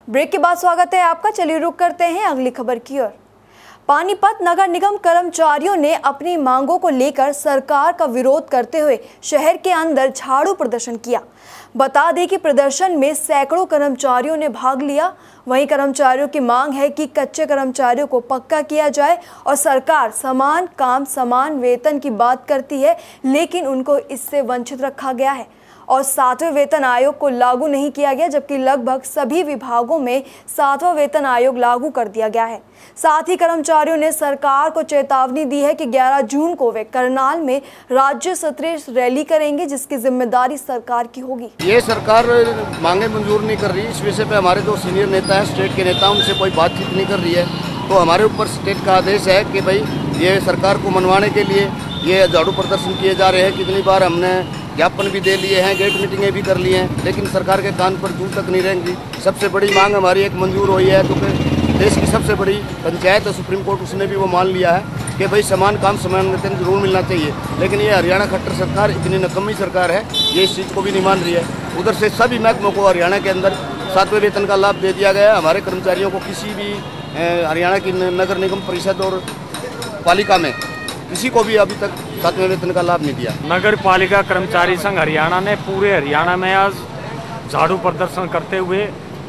Break के बाद स्वागत है आपका। चलिए रुक करते हैं अगली खबर की ओर। पानीपत नगर निगम कर्मचारियों ने अपनी मांगों को लेकर सरकार का विरोध करते हुए शहर के अंदर झाड़ू प्रदर्शन किया। बता दें कि प्रदर्शन में सैकड़ों कर्मचारियों ने भाग लिया। वहीं कर्मचारियों की मांग है कि कच्चे कर्मचारियों को पक्का किया जाए और सरकार समान काम समान वेतन की बात करती है, लेकिन उनको इससे वंचित रखा गया है और 7वें वेतन आयोग को लागू नहीं किया गया, जबकि लगभग सभी विभागों में 7वां वेतन आयोग लागू कर दिया गया है। साथ ही कर्मचारियों ने सरकार को चेतावनी दी है कि 11 जून को वे करनाल में राज्य स्तरीय रैली करेंगे, जिसकी जिम्मेदारी सरकार की होगी। ये सरकार मांगे मंजूर नहीं कर रही। इस विषय पे हमारे जो सीनियर नेता है, स्टेट के नेता, उनसे कोई बातचीत नहीं कर रही है। तो हमारे ऊपर स्टेट का आदेश है कि भाई ये सरकार को मनवाने के लिए ये झाड़ू प्रदर्शन किए जा रहे हैं। कितनी बार हमने ज्ञापन भी दे लिए हैं, गेट मीटिंगें भी कर ली हैं, लेकिन सरकार के कान पर जूं तक नहीं रहेंगी। सबसे बड़ी मांग हमारी एक मंजूर हुई है, तो देश की सबसे बड़ी पंचायत है सुप्रीम कोर्ट, उसने भी वो मान लिया है कि भाई समान काम समान वेतन जरूर मिलना चाहिए। लेकिन ये हरियाणा खट्टर सरकार इतनी नकम्मी सरकार है, ये इस चीज़ को भी नहीं मान रही है। उधर से सभी महकमों को हरियाणा के अंदर 7वें वेतन का लाभ दे दिया गया है। हमारे कर्मचारियों को किसी भी हरियाणा की नगर निगम परिषद और पालिका में किसी को भी अभी तक 7वें वेतन का लाभ नहीं दिया। नगर पालिका कर्मचारी संघ हरियाणा ने पूरे हरियाणा में आज झाड़ू प्रदर्शन करते हुए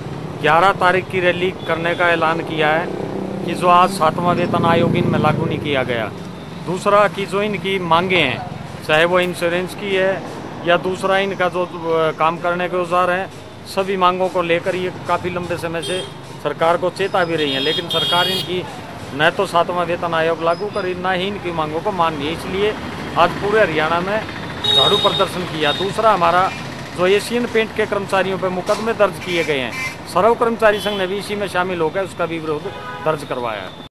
11 तारीख की रैली करने का ऐलान किया है कि जो आज 7वां वेतन आयोग इनमें लागू नहीं किया गया। दूसरा कि जो इनकी मांगे हैं, चाहे वो इंश्योरेंस की है या दूसरा इनका जो काम करने के औजार हैं, सभी मांगों को लेकर ये काफ़ी लंबे समय से सरकार को चेता भी रही है, लेकिन सरकार इनकी न तो 7वां वेतन आयोग लागू करी, न ही इनकी मांगों को मान ली। इसलिए आज पूरे हरियाणा में झाड़ू प्रदर्शन किया। दूसरा, हमारा जो एशियन पेंट के कर्मचारियों पर मुकदमे दर्ज किए गए हैं, सर्व कर्मचारी संघ ने भी इसी में शामिल होकर उसका भी विरोध दर्ज करवाया है।